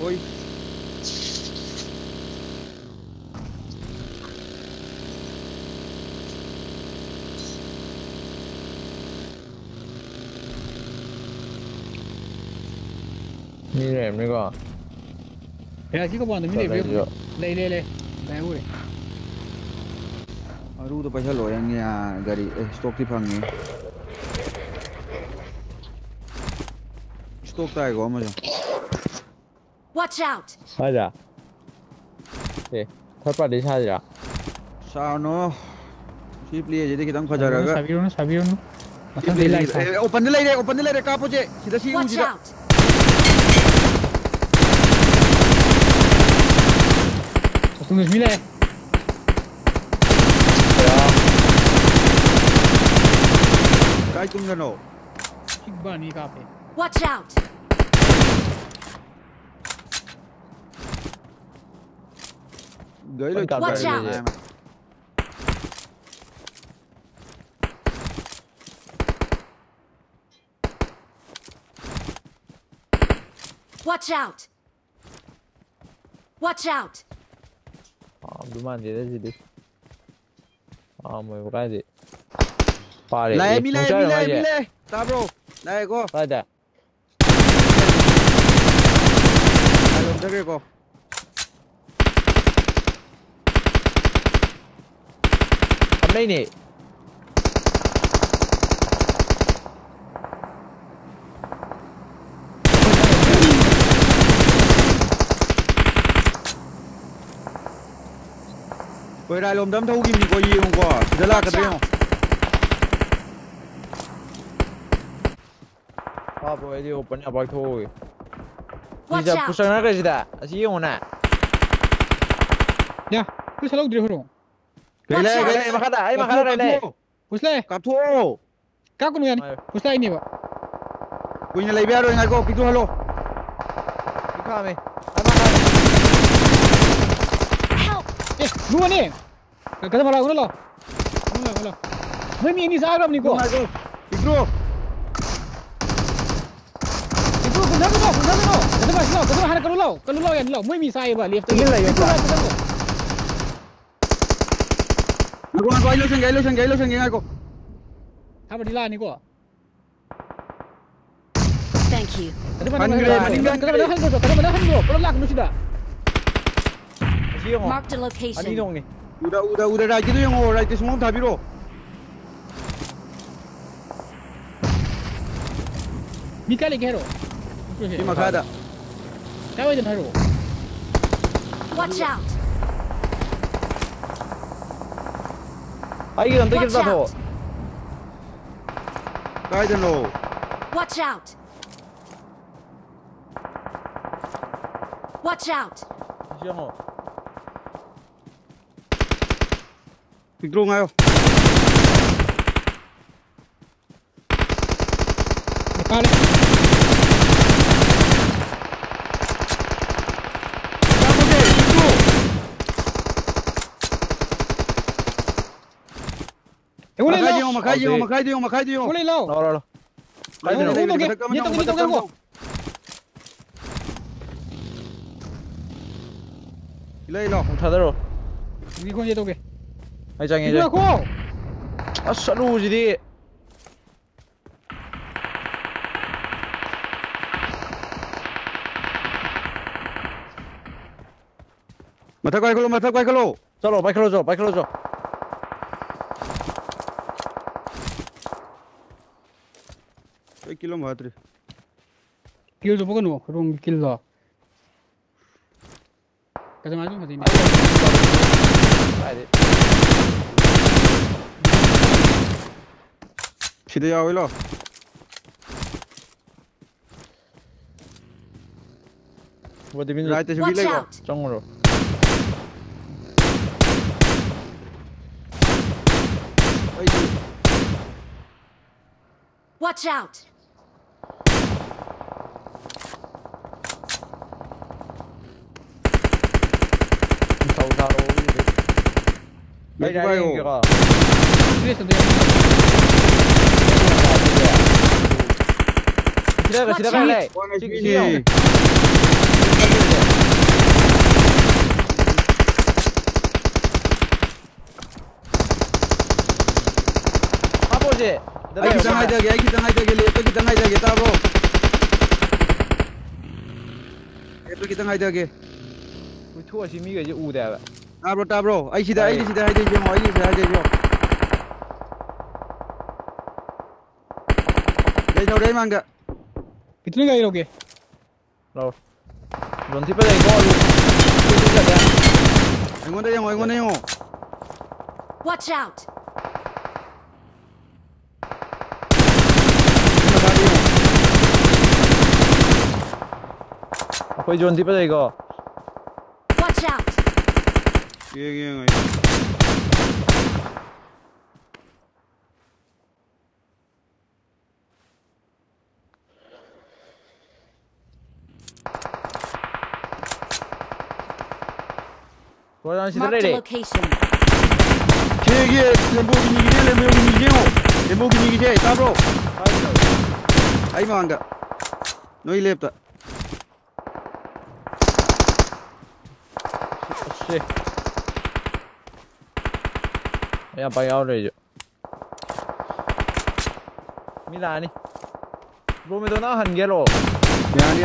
Ôi. Mi rem nữa cơ. Thế chứ có bọn mình để lấy đây ui. Aru to paisa lo yang ya gari stock ti phangi. Stock tai go ma jo. Watch out. Sai ra. Eh, third party sai ra. Sao nó ship liye jadi kita khaja raga. Sabiro no. Macam ni lai. Open ni lai ka poje. Sida si Watch sida. out. Tunggu sembilan. Kai tum na no. Hikba ni kape. Watch out. Gai lo. Watch out. Watch out. Watch out. Duman dia dah jadi. Mau buka je. Pare. Mile. Ta bro. Lai go. Ada. Alom dege go. Apa ini? Quay lại lồm đấm thâu kim thì có gì không có. Rất là cái không. Apa dia open apa thôi. Watch Bisa out. pusing nak ke sida? Asyik mana? Ya, tu selalu dia hurung. Cái này Ai makan dah, ai makan dah ni. Pusle. Cặp thua. Kau kena ni. Pusle ini pak. Quỳnh lấy bia rồi ngay cô. Kích thua hello. Kau kami. Ai makan? Help. Dua ni. Kata malah ulah. Ulah. Mami ini saya ni ko. Ngay cô. Kích thua. Itu benar no. Kata mana kalau lau yang lau. Mami saya pak lift. Ini lah yang. Ngay lo sen ngay cô. Apa di lah ni ko. Thank you. Kata mana hang. Kalau lak nu sudah. Asyik orang. Mark the Ani location. dong ni. Udah right itu yang right semua dah biro. Mika lagi hero. Ini maka ada. Kau aja hero. Watch out. Ai kita Watch tu. out. Kai dan lo. Watch out. Watch out. Asyik orang. Kích thua ngay. Mika. Makai dia. Boleh lau. Lo. Kai dia. Ni tu kau. Lấy lo. Thà rồi. Ni kau je tu ke. Ai jangan Itu je. aku. Asal lu jadi. Mata quay kalau. Chalo, baik kalau jo. Egy kilometri. Kill tu bukan no. Rong kill lah. Kata maju mati ni. Ai. Sida ya lo. Buat di Right pintu. tu Watch sebelah ko. out. Jangan lo. Watch out. Tahu. Baik baik. Ini sudah. Sila. Watch out. Sini. ꯁꯦ ai kitang haidage le to kitang haidage tabo le to kitang haidage ui thua si mi cái u đẹp tabro ai sida haidage mo ai sida haidage mo dei đâu đấy mang kìa कितने का गिरोगे rồi dồn tiếp đây có luôn anh ngon đây không Watch out! Ako'y dồn tiếp đây có Watch out! kia người có đang xin Mark đây the đi location. kia Lamborghini kia tabro ai mang kìa nói lép ta shit ya bay out rồi Milani bro me dona han gelo yani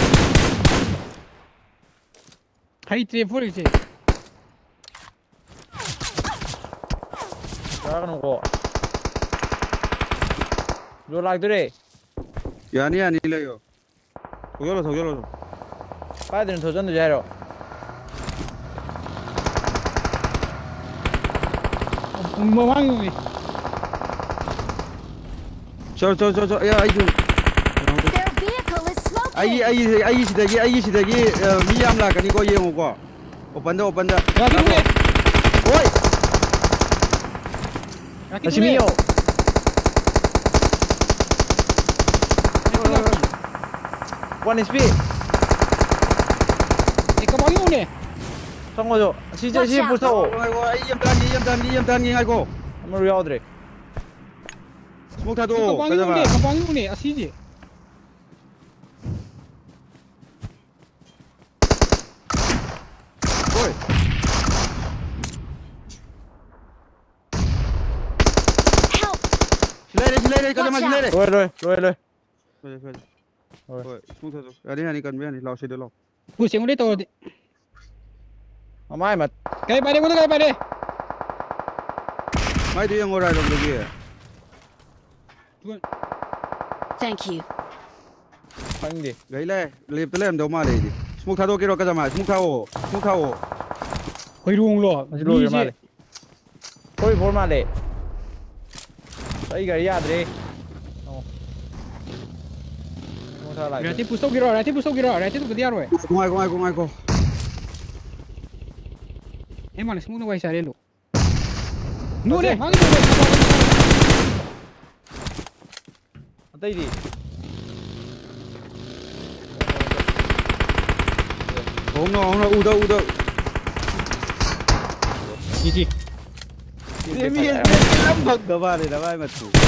हाई ट्रे फोर इसे Jangan kok lo lag tu deh yani le yo thogelo pai din thojan tu jai ro मवांग में cho ya ai tu Their vehicle is smoking. ai sidagi mi yam la kani ko yengo ko open da राकी मुझे oi राकी Masih mio one HP एक कमांगी मुझे xong rồi si chơi si put sao ai yam tan ngai ko mà real deh smoke tha to कमांगी मुझे असी जी oi Help! silai kada ma silai rồi oi smoke tha to ani kan me ani lao se de lao कुछ मुझे तो mai mà कहीं बैठे मुझे कहीं बैठे mai tu yang ora dong lagi Thank you. phanh đi gai le lep te lem do ma le di smoke tha to ke ro kada ma smoke tha o कोई room लो masih dulu ya male koi bol male sai gari yaad re không sao lại रहती पुस्तक गिरा रहती तो बढ़िया रोए ngai ko ये माने स्मूथ वाइस आ रहे लो नो रे हाँ tay đi không nó u đâu जी thế mi lắm bậc đó ba này là vai mà thủ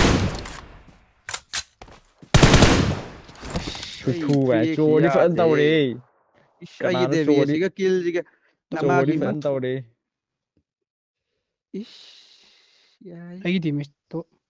thu về chua đi phân tàu đi cái gì để vì cái kill gì cái chua đi phân tàu đi आई थी मैं तो